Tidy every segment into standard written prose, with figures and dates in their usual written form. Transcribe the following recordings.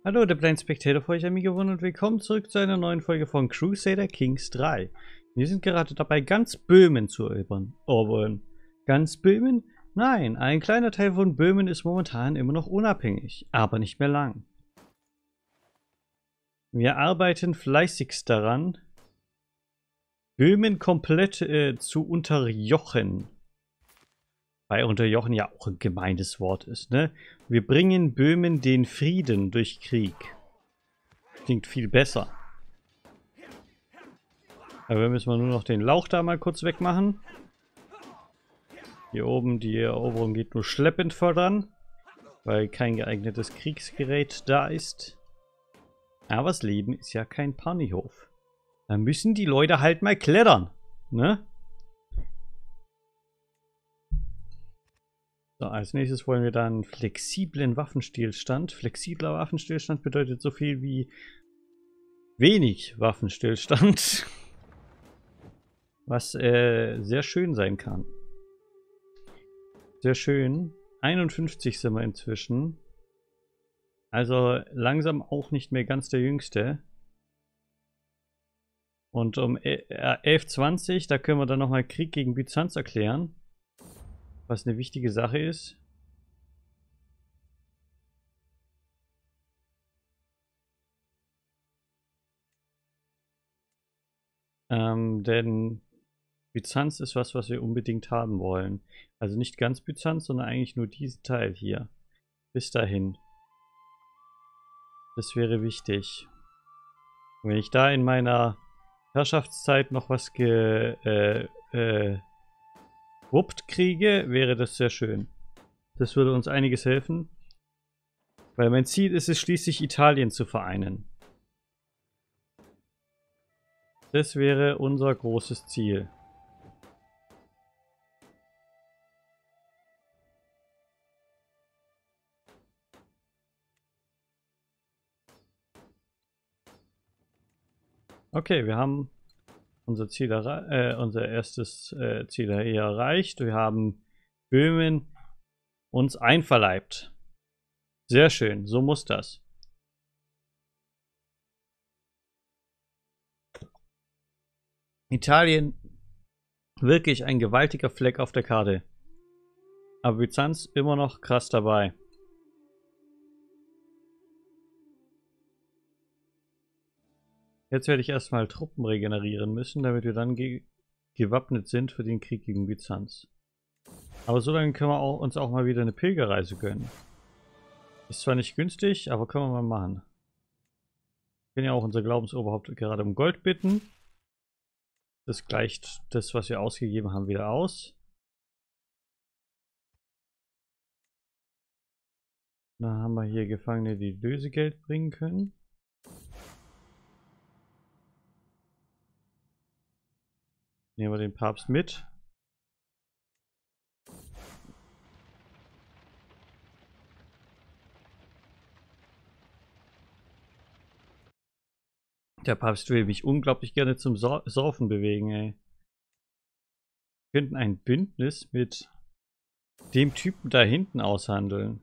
Hallo, der Blind Spectator für euch, Amigo, und willkommen zurück zu einer neuen Folge von Crusader Kings 3. Wir sind gerade dabei, ganz Böhmen zu erobern. Ganz Böhmen? Nein, ein kleiner Teil von Böhmen ist momentan immer noch unabhängig, aber nicht mehr lang. Wir arbeiten fleißigst daran, Böhmen komplett zu unterjochen. Weil unterjochen ja auch ein gemeines Wort ist, ne? Wir bringen Böhmen den Frieden durch Krieg. Klingt viel besser. Aber müssen wir nur noch den Lauch da mal kurz wegmachen. Hier oben, die Eroberung geht nur schleppend voran, weil kein geeignetes Kriegsgerät da ist. Aber das Leben ist ja kein Ponyhof. Da müssen die Leute halt mal klettern, ne? So, als nächstes wollen wir dann flexiblen Waffenstillstand. Flexibler Waffenstillstand bedeutet so viel wie wenig Waffenstillstand. Was sehr schön sein kann. Sehr schön. 51 sind wir inzwischen. Also langsam auch nicht mehr ganz der Jüngste. Und um 11:20, da können wir dann nochmal Krieg gegen Byzanz erklären. Was eine wichtige Sache ist. Denn Byzanz ist was wir unbedingt haben wollen. Also nicht ganz Byzanz, sondern eigentlich nur diesen Teil hier. Bis dahin. Das wäre wichtig. Und wenn ich da in meiner Herrschaftszeit noch was gewuppt kriege, wäre das sehr schön. Das würde uns einiges helfen. Weil mein Ziel ist es schließlich, Italien zu vereinen. Das wäre unser großes Ziel. Okay, wir haben unser Ziel unser erstes Ziel hier erreicht. Wir haben Böhmen uns einverleibt. Sehr schön, so muss das. Italien, wirklich ein gewaltiger Fleck auf der Karte. Aber Byzanz immer noch krass dabei. Jetzt werde ich erstmal Truppen regenerieren müssen, damit wir dann gewappnet sind für den Krieg gegen Byzanz. Aber so lange können wir uns auch mal wieder eine Pilgerreise gönnen. Ist zwar nicht günstig, aber können wir mal machen. Wir können ja auch unser Glaubensoberhaupt gerade um Gold bitten. Das gleicht das, was wir ausgegeben haben, wieder aus. Dann haben wir hier Gefangene, die Lösegeld bringen können. Nehmen wir den Papst mit. Der Papst will mich unglaublich gerne zum Saufen bewegen, ey. Wir könnten ein Bündnis mit dem Typen da hinten aushandeln.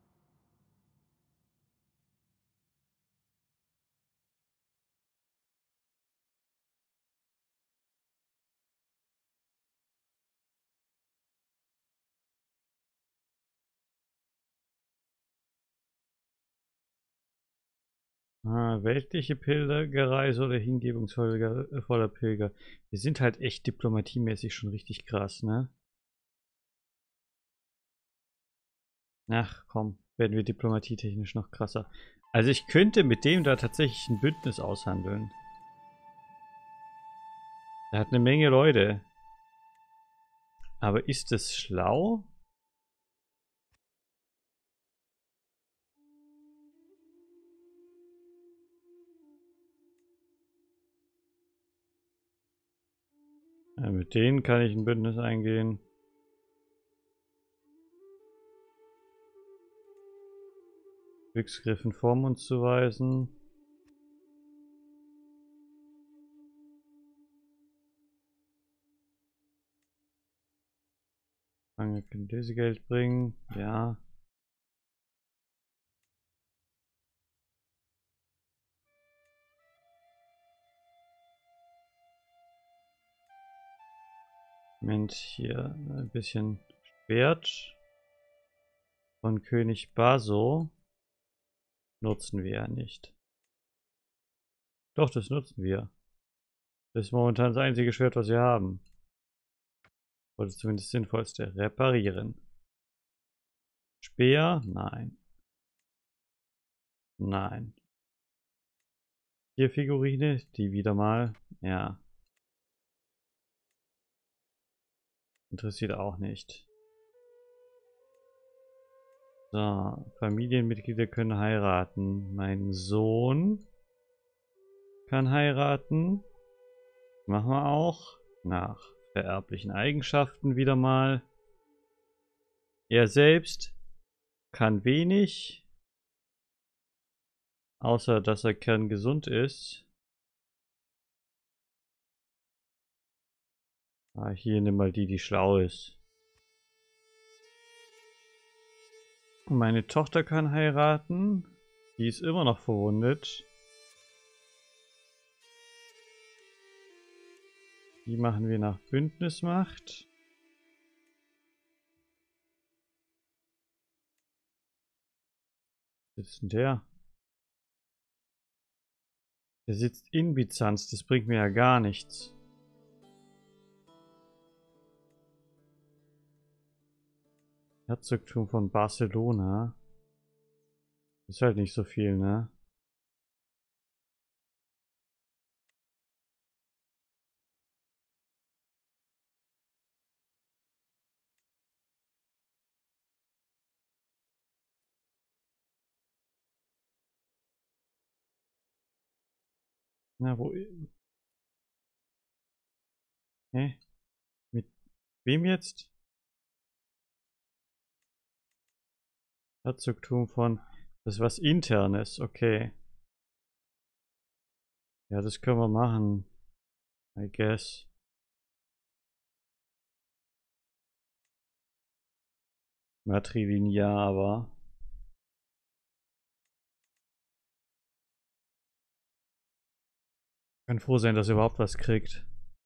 Weltliche Pilgerreise oder hingebungsvoller Pilger. Wir sind halt echt diplomatiemäßig schon richtig krass, ne? Ach komm, werden wir diplomatietechnisch noch krasser. Also ich könnte mit dem da tatsächlich ein Bündnis aushandeln. Er hat eine Menge Leute. Aber ist es schlau? Ja, mit denen kann ich ein Bündnis eingehen. Glücksgriffen vor uns zu weisen. Kann Lösegeld bringen. Ja. Moment, hier ein bisschen Schwert von König Baso. Nutzen wir ja nicht. Doch, das nutzen wir. Das ist momentan das einzige Schwert, was wir haben. Oder zumindest das sinnvollste. Reparieren. Speer? Nein. Nein. Hier Figurine, die wieder mal. Ja. Interessiert auch nicht. So, Familienmitglieder können heiraten. Mein Sohn kann heiraten. Machen wir auch. Nach vererblichen Eigenschaften wieder mal. Er selbst kann wenig. Außer, dass er kerngesund ist. Ah, hier nimm mal die, die schlau ist. Meine Tochter kann heiraten. Die ist immer noch verwundet. Die machen wir nach Bündnismacht. Wo sitzt denn der? Der sitzt in Byzanz. Das bringt mir ja gar nichts. Herzogtum von Barcelona. Ist halt nicht so viel, ne? Na, wo... Hä? Mit wem jetzt? Herzogtum von... Das ist was Internes, okay. Ja, das können wir machen. I guess. Matrilinear, aber... Kann froh sein, dass er überhaupt was kriegt.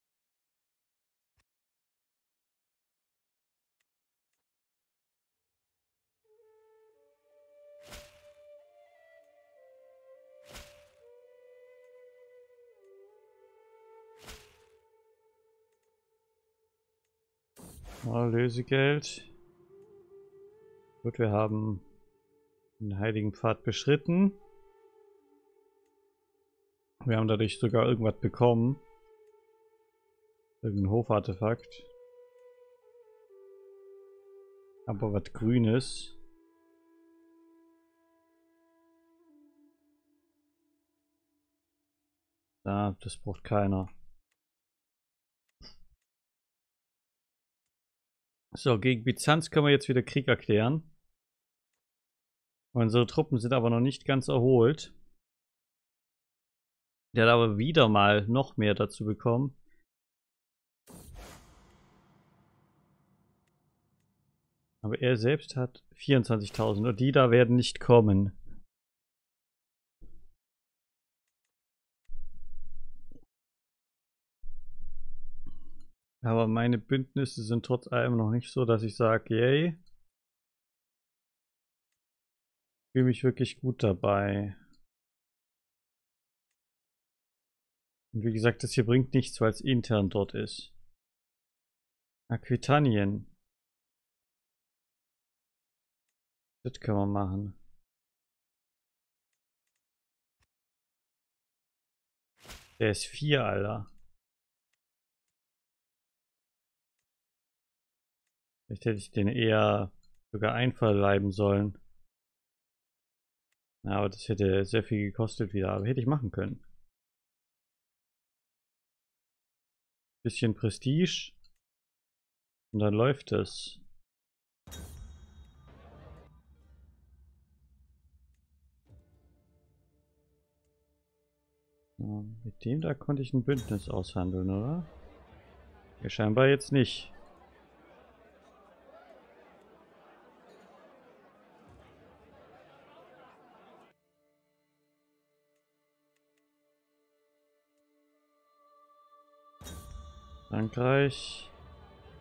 Oh, Lösegeld. Gut, wir haben den heiligen Pfad beschritten. Wir haben dadurch sogar irgendwas bekommen. Irgendein Hofartefakt. Aber was Grünes. Da, das braucht keiner. So, gegen Byzanz können wir jetzt wieder Krieg erklären. Unsere Truppen sind aber noch nicht ganz erholt. Der hat aber wieder mal noch mehr dazu bekommen. Aber er selbst hat 24.000 und die da werden nicht kommen. Aber meine Bündnisse sind trotz allem noch nicht so, dass ich sage, yay. Ich fühle mich wirklich gut dabei. Und wie gesagt, das hier bringt nichts, weil es intern dort ist. Aquitanien. Das können wir machen. Der ist 4, Alter. Vielleicht hätte ich den eher sogar einverleiben sollen. Ja, aber das hätte sehr viel gekostet wieder. Aber hätte ich machen können. Bisschen Prestige. Und dann läuft es. Ja, mit dem da konnte ich ein Bündnis aushandeln, oder? Ja, scheinbar jetzt nicht. Frankreich.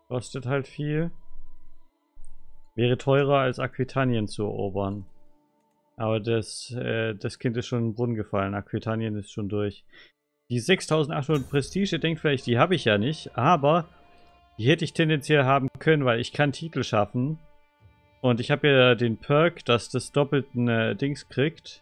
Kostet halt viel. Wäre teurer als Aquitanien zu erobern. Aber das Kind ist schon in den Brunnen gefallen. Aquitanien ist schon durch. Die 6800 Prestige, ihr denkt vielleicht, die habe ich ja nicht. Aber die hätte ich tendenziell haben können, weil ich kann Titel schaffen. Und ich habe ja den Perk, dass das doppelten Dings kriegt.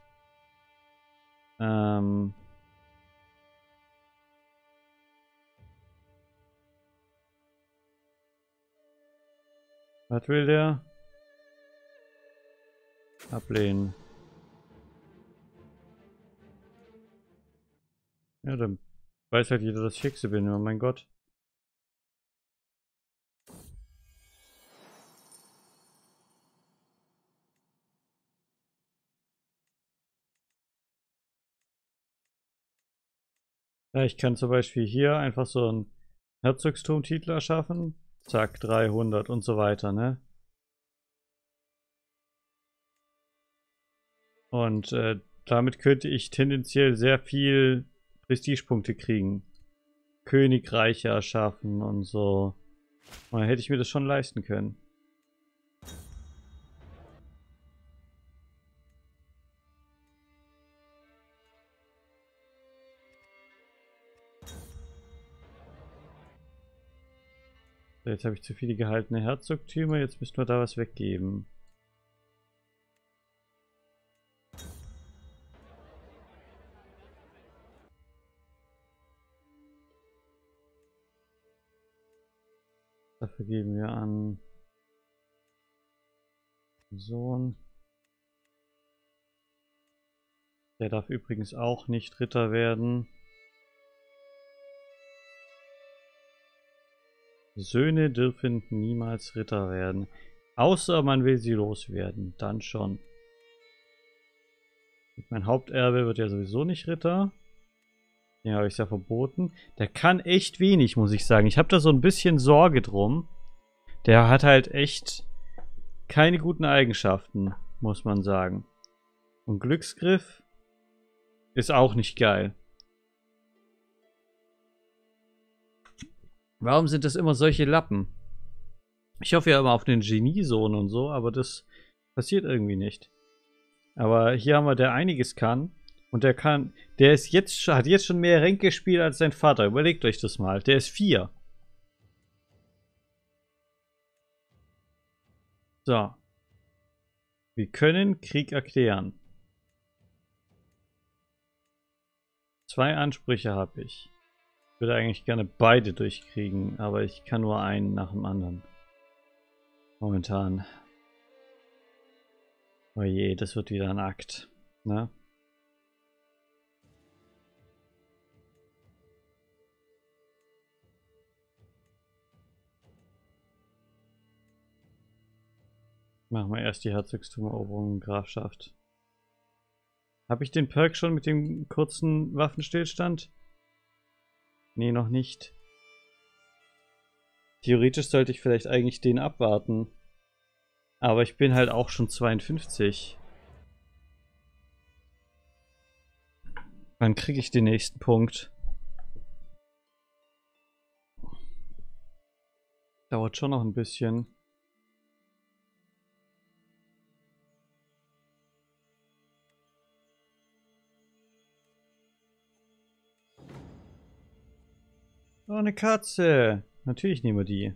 Was will der? Ablehnen. Ja, dann weiß halt jeder, dass ich Hexe bin. Oh mein Gott. Ja, ich kann zum Beispiel hier einfach so einen Herzogsturmtitel erschaffen. Zack, 300 und so weiter, ne? Und damit könnte ich tendenziell sehr viel Prestigepunkte kriegen. Königreiche erschaffen und so. Und dann hätte ich mir das schon leisten können. So, jetzt habe ich zu viele gehaltene Herzogtümer, jetzt müssen wir da was weggeben. Dafür geben wir an Sohn. Der darf übrigens auch nicht Ritter werden. Söhne dürfen niemals Ritter werden. Außer man will sie loswerden. Dann schon. Mein Haupterbe wird ja sowieso nicht Ritter. Den habe ich ja verboten. Der kann echt wenig, muss ich sagen. Ich habe da so ein bisschen Sorge drum. Der hat halt echt keine guten Eigenschaften, muss man sagen. Und Glücksgriff ist auch nicht geil. Warum sind das immer solche Lappen? Ich hoffe ja immer auf den Geniesohn und so, aber das passiert irgendwie nicht. Aber hier haben wir, der einiges kann. Und der ist jetzt, hat jetzt schon mehr Ränke gespielt als sein Vater. Überlegt euch das mal. Der ist 4. So. Wir können Krieg erklären. 2 Ansprüche habe ich. Ich würde eigentlich gerne beide durchkriegen, aber ich kann nur einen nach dem anderen. Momentan. Oh je, das wird wieder ein Akt. Ne? Machen wir erst die Herzogstumeroberung und Grafschaft. Habe ich den Perk schon mit dem kurzen Waffenstillstand? Nee, noch nicht. Theoretisch sollte ich vielleicht eigentlich den abwarten. Aber ich bin halt auch schon 52. Wann kriege ich den nächsten Punkt? Dauert schon noch ein bisschen. Oh, eine Katze. Natürlich nehmen wir die.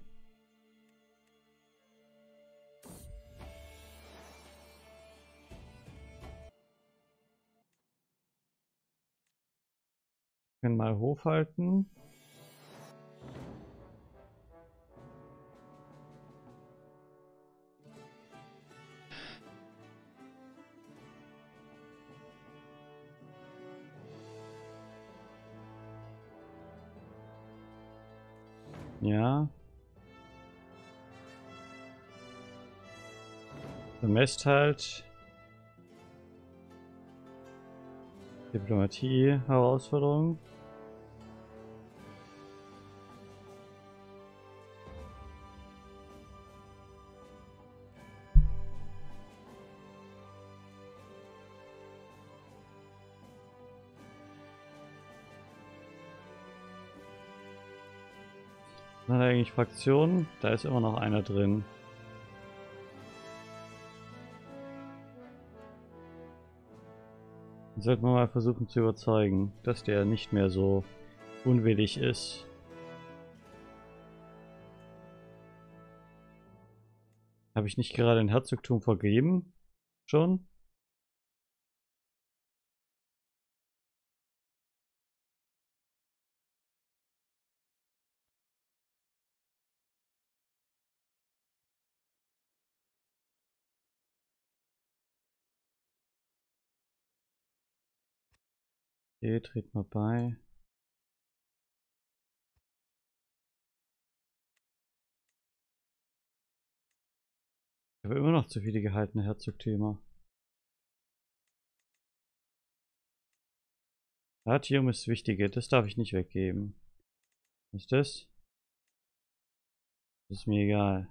Können mal Hof halten. Ja. Bemesst halt. Diplomatie, Herausforderung. Hat er eigentlich Fraktionen? Da ist immer noch einer drin. Dann sollten wir mal versuchen zu überzeugen, dass der nicht mehr so unwillig ist. Habe ich nicht gerade ein Herzogtum vergeben? Schon? Okay, tritt mal bei. Ich habe immer noch zu viele gehaltene Herzogtümer. Latium ist das Wichtige, das darf ich nicht weggeben. Was ist das? Das ist mir egal.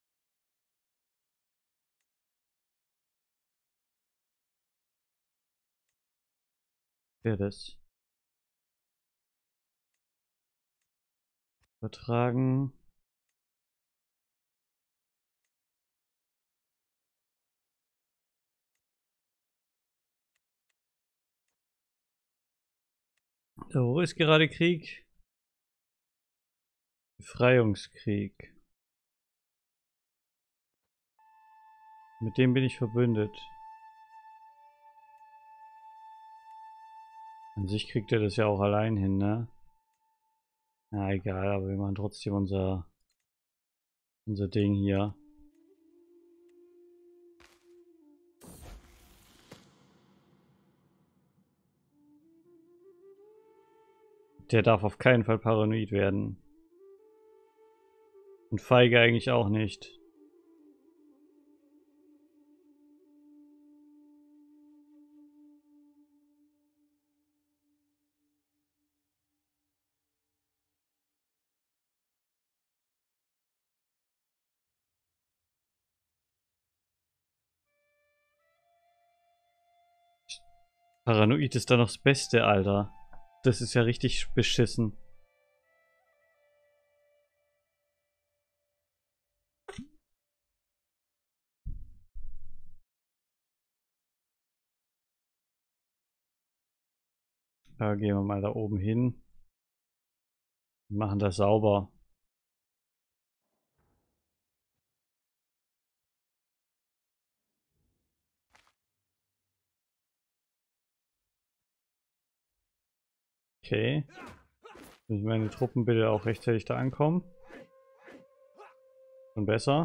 Wer das? Übertragen. So, wo ist gerade Krieg? Befreiungskrieg. Mit dem bin ich verbündet. An sich kriegt er das ja auch allein hin, ne? Na egal, aber wir machen trotzdem unser Ding hier. Der darf auf keinen Fall paranoid werden. Und feige eigentlich auch nicht. Paranoid ist da noch das Beste, Alter. Das ist ja richtig beschissen. Da gehen wir mal da oben hin. Machen das sauber. Okay. Müssen meine Truppen bitte auch rechtzeitig da ankommen. Schon besser.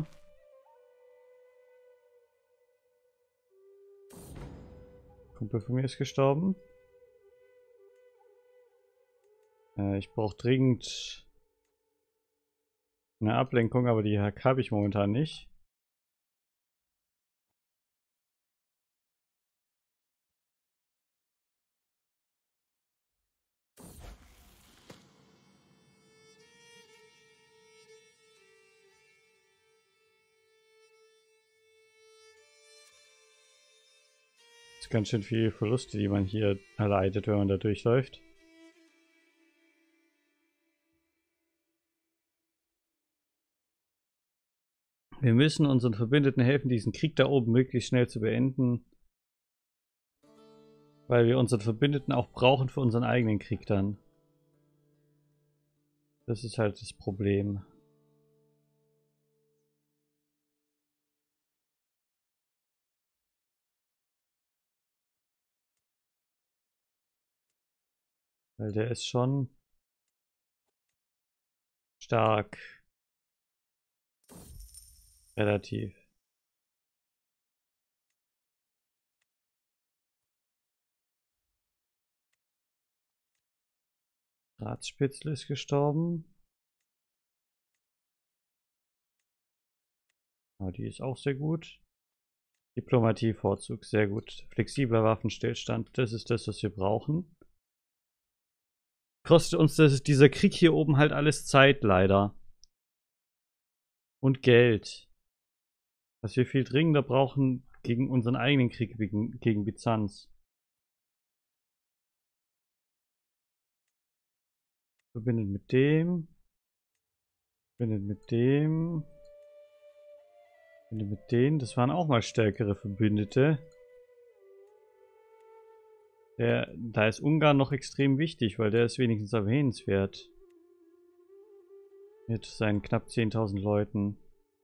Kumpel von mir ist gestorben. Ich brauche dringend eine Ablenkung, aber die habe ich momentan nicht. Das ist ganz schön viel Verluste, die man hier erleidet, wenn man da durchläuft. Wir müssen unseren Verbündeten helfen, diesen Krieg da oben möglichst schnell zu beenden. Weil wir unseren Verbündeten auch brauchen für unseren eigenen Krieg dann. Das ist halt das Problem. Weil der ist schon stark. Relativ. Ratsspitzel ist gestorben. Aber die ist auch sehr gut. Diplomatievorzug, sehr gut. Flexibler Waffenstillstand, das ist das, was wir brauchen. Kostet uns dieser Krieg hier oben halt alles Zeit, leider. Und Geld. Was wir viel dringender brauchen gegen unseren eigenen Krieg gegen Byzanz. Verbindet mit dem. Verbindet mit dem. Verbindet mit denen. Das waren auch mal stärkere Verbündete. Da ist Ungarn noch extrem wichtig, weil der ist wenigstens erwähnenswert. Mit seinen knapp 10.000 Leuten.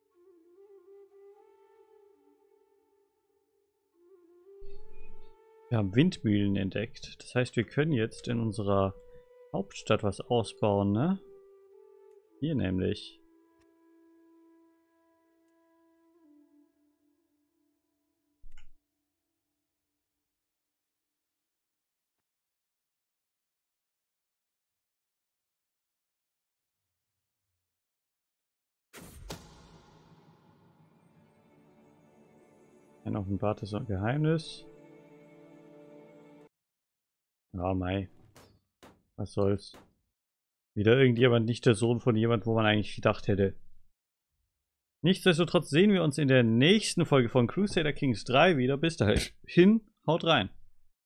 Wir haben Windmühlen entdeckt. Das heißt, wir können jetzt in unserer Hauptstadt was ausbauen, ne? Hier nämlich. Ein offenbartes Geheimnis. Ja, Mai. Was soll's. Wieder irgendjemand, nicht der Sohn von jemand, wo man eigentlich gedacht hätte. Nichtsdestotrotz sehen wir uns in der nächsten Folge von Crusader Kings 3 wieder. Bis dahin, haut rein.